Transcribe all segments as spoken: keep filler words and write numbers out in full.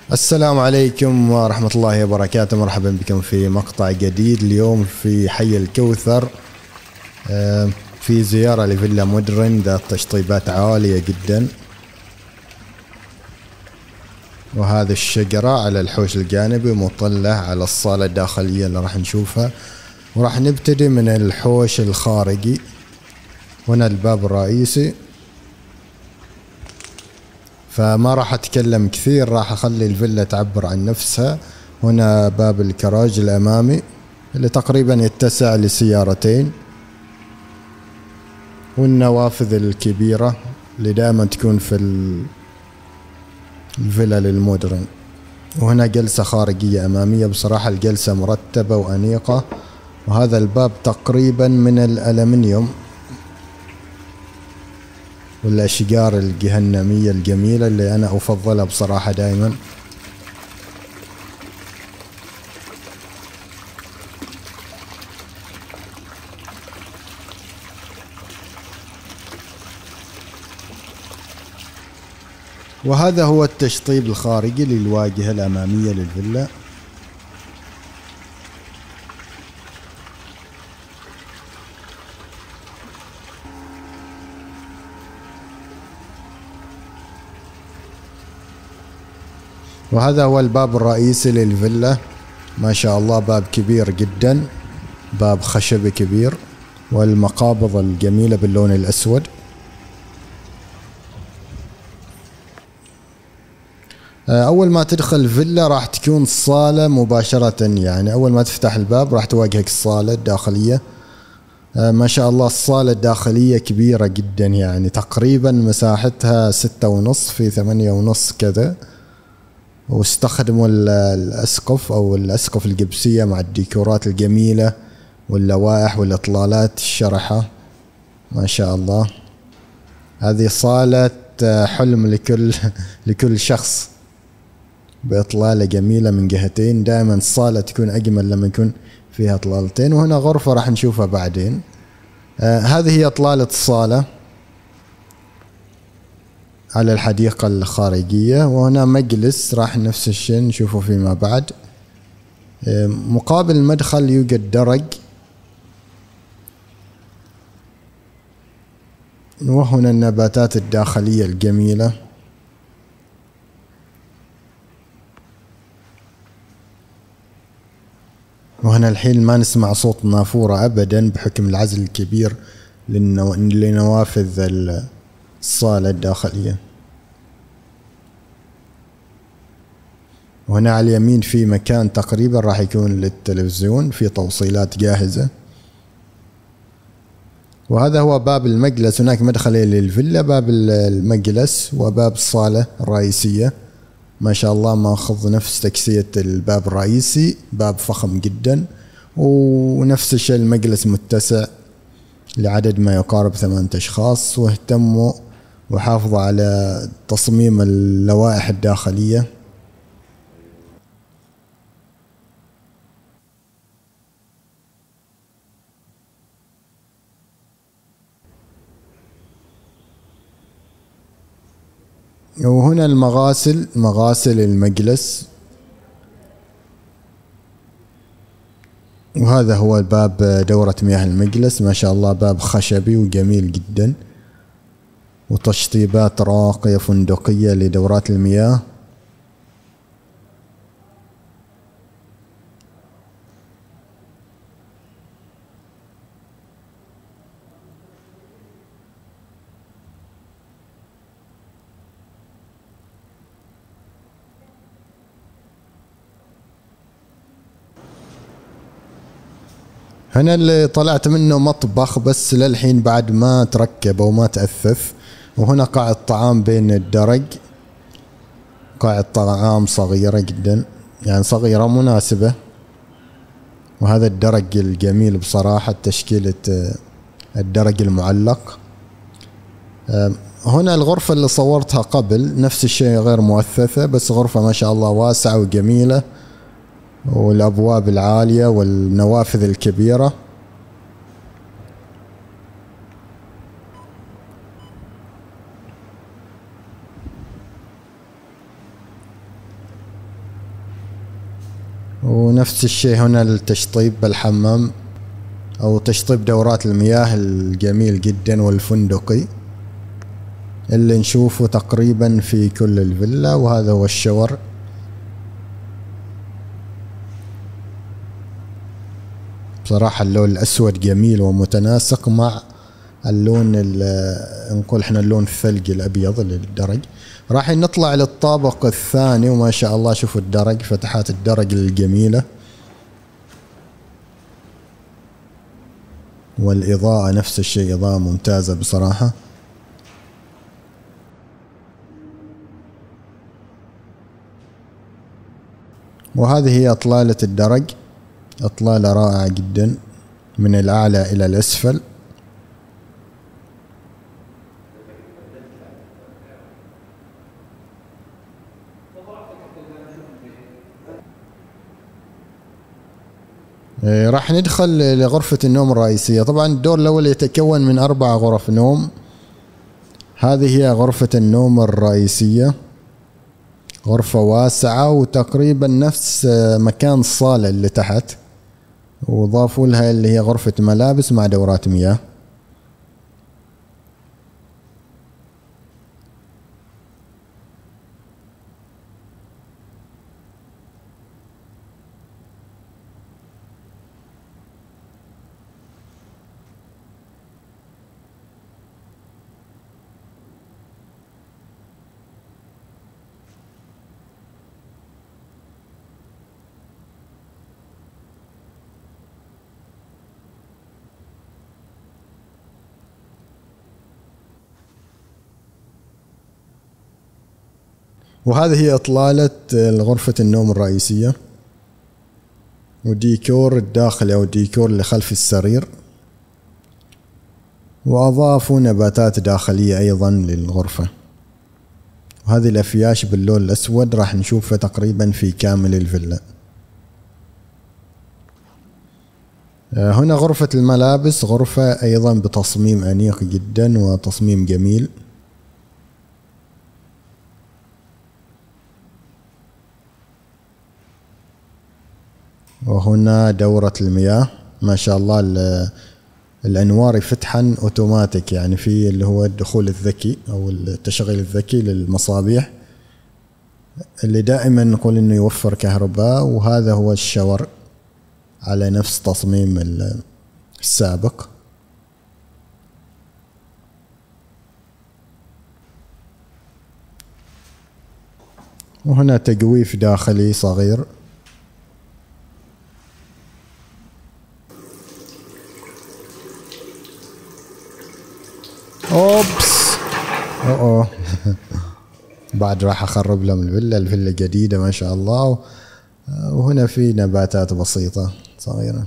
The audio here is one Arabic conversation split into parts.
السلام عليكم ورحمة الله وبركاته. مرحبا بكم في مقطع جديد اليوم في حي الكوثر، في زيارة لفيلا مودرن ذات تشطيبات عالية جدا. وهذه الشجرة على الحوش الجانبي مطلة على الصالة الداخلية اللي راح نشوفها، وراح نبتدي من الحوش الخارجي. هنا الباب الرئيسي، فما راح اتكلم كثير، راح اخلي الفيلا تعبر عن نفسها. هنا باب الكراج الامامي اللي تقريبا يتسع لسيارتين، والنوافذ الكبيرة اللي دائما تكون في الفيلا المودرن. وهنا جلسة خارجية امامية، بصراحة الجلسة مرتبة وانيقة. وهذا الباب تقريبا من الالمنيوم والاشجار الجهنمية الجميلة اللي انا افضلها بصراحة دائما. وهذا هو التشطيب الخارجي للواجهة الامامية للفيلا. وهذا هو الباب الرئيسي للفيلا، ما شاء الله باب كبير جدا، باب خشبي كبير، والمقابض الجميلة باللون الأسود. أول ما تدخل الفيلا راح تكون الصالة مباشرة، يعني أول ما تفتح الباب راح تواجهك الصالة الداخلية. ما شاء الله الصالة الداخلية كبيرة جدا، يعني تقريبا مساحتها ستة ونص في ثمانية ونص كذا. واستخدموا الأسقف أو الأسقف الجبسية مع الديكورات الجميلة واللوائح والإطلالات الشرحة، ما شاء الله. هذه صالة حلم لكل لكل شخص، بإطلالة جميلة من جهتين. دائما الصالة تكون أجمل لما يكون فيها إطلالتين. وهنا غرفة راح نشوفها بعدين. آه هذه هي إطلالة الصالة على الحديقة الخارجية. وهنا مجلس راح نفس الشيء نشوفه فيما بعد. مقابل المدخل يوجد درج، وهنا النباتات الداخلية الجميلة. وهنا الحين ما نسمع صوت نافورة أبدا بحكم العزل الكبير لنوافذ الصالة الداخلية. وهنا على اليمين في مكان تقريبا راح يكون للتلفزيون، في توصيلات جاهزة. وهذا هو باب المجلس. هناك مدخلين للفيلا، باب المجلس وباب الصالة الرئيسية. ما شاء الله ماخذ نفس تكسية الباب الرئيسي، باب فخم جدا. ونفس الشيء المجلس متسع لعدد ما يقارب ثمانية أشخاص. واهتموا وحافظوا على تصميم اللوائح الداخلية. وهنا المغاسل، مغاسل المجلس. وهذا هو باب دورة مياه المجلس، ما شاء الله باب خشبي وجميل جدا، وتشطيبات راقية فندقية لدورات المياه. هنا اللي طلعت منه مطبخ، بس للحين بعد ما تركب او ما تأثث. وهنا قاعة طعام بين الدرج، قاعة طعام صغيرة جدا، يعني صغيرة مناسبة. وهذا الدرج الجميل بصراحة، تشكيلة الدرج المعلق. هنا الغرفة اللي صورتها قبل نفس الشيء، غير مؤثثة، بس غرفة ما شاء الله واسعة وجميلة، والأبواب العالية والنوافذ الكبيرة. ونفس الشيء هنا للتشطيب بالحمام او تشطيب دورات المياه الجميل جدا والفندقي اللي نشوفه تقريبا في كل الفيلا. وهذا هو الشاور. بصراحة اللون الاسود جميل ومتناسق مع اللون نقول احنا اللون الثلجي الابيض للدرج. راح نطلع للطابق الثاني، وما شاء الله شوفوا الدرج، فتحات الدرج الجميلة والاضاءة نفس الشيء، اضاءة ممتازة بصراحة. وهذه هي اطلالة الدرج، اطلالة رائعة جدا من الاعلى الى الاسفل. راح ندخل لغرفة النوم الرئيسية. طبعا الدور الأول يتكون من أربع غرف نوم. هذه هي غرفة النوم الرئيسية، غرفة واسعة وتقريبا نفس مكان الصالة اللي تحت، وضافوا لها اللي هي غرفة ملابس مع دورات مياه. وهذه هي إطلالة غرفة النوم الرئيسية، وديكور الداخلي أو الديكور اللي خلف السرير، وأضافوا نباتات داخلية أيضا للغرفة. وهذه الأفياش باللون الأسود راح نشوفها تقريبا في كامل الفيلا. هنا غرفة الملابس، غرفة أيضا بتصميم أنيق جدا وتصميم جميل. وهنا دورة المياه، ما شاء الله الأنوار يفتحن أوتوماتيك، يعني في اللي هو الدخول الذكي أو التشغيل الذكي للمصابيح اللي دائما نقول إنه يوفر كهرباء. وهذا هو الشاور على نفس تصميم السابق. وهنا تجويف داخلي صغير. اوبس اوه بعد راح اخرب لهم الفيلا. الفيلا جديدة ما شاء الله. وهنا في نباتات بسيطة صغيرة،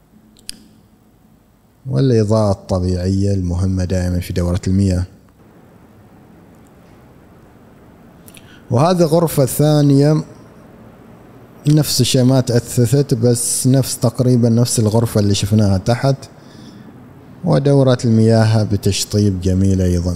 والإضاءة الطبيعية المهمة دائما في دورة المياه. وهذه غرفة ثانية نفس الشيء، ما تأثثت، بس نفس تقريبا نفس الغرفة اللي شفناها تحت، ودورة المياه بتشطيب جميل أيضا.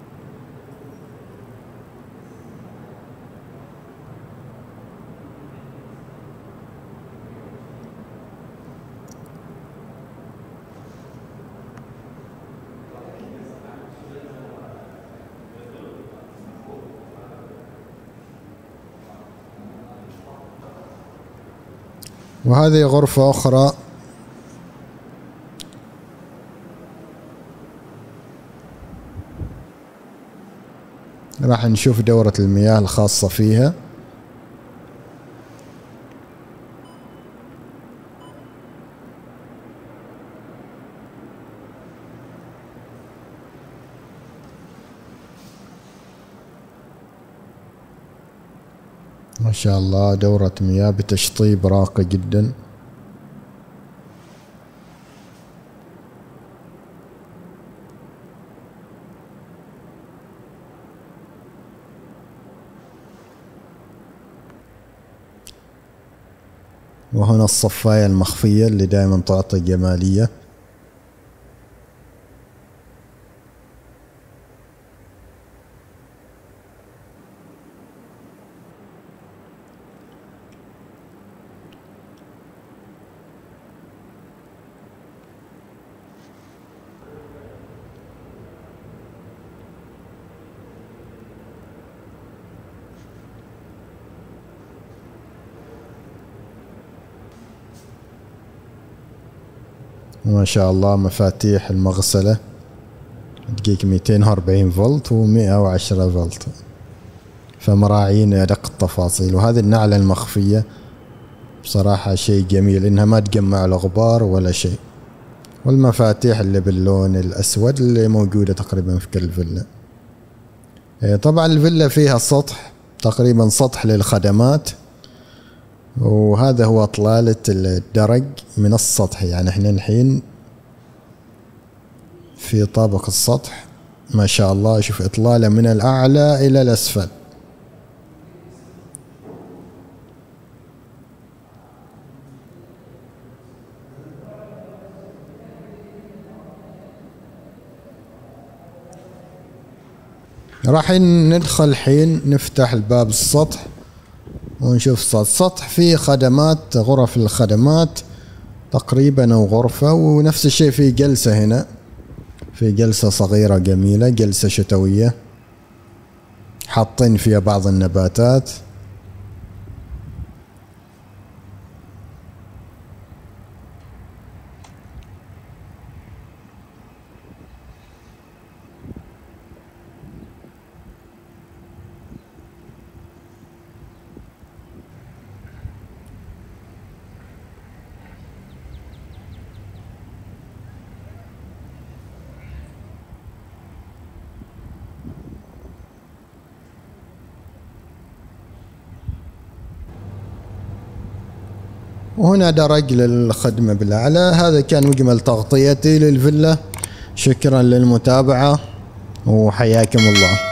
وهذه غرفة أخرى راح نشوف دورة المياه الخاصة فيها. ما شاء الله دورة مياه بتشطيب راقي جدا. وهنا الصفاية المخفية اللي دائما تعطي جمالية. ما شاء الله مفاتيح المغسلة دقيق مئتين وأربعين فولت ومئة وعشرة فولت، فمراعين أدق التفاصيل. وهذه النعلة المخفية بصراحة شيء جميل، إنها ما تجمع الغبار ولا شيء. والمفاتيح اللي باللون الأسود اللي موجودة تقريبا في كل فيلا. طبعا الفيلا فيها سطح، تقريبا سطح للخدمات، وهذا هو إطلالة الدرج من السطح. يعني احنا الحين في طابق السطح ما شاء الله، شوف إطلالة من الأعلى إلى الأسفل. راح ندخل الحين نفتح الباب السطح ونشوف السطح. السطح فيه خدمات، غرف الخدمات تقريبا او غرفة، ونفس الشيء في جلسة هنا، في جلسة صغيرة جميلة، جلسة شتوية حاطين فيها بعض النباتات. وهنا درج للخدمة بالأعلى. هذا كان مجمل تغطيتي للفيلا. شكرا للمتابعة وحياكم الله.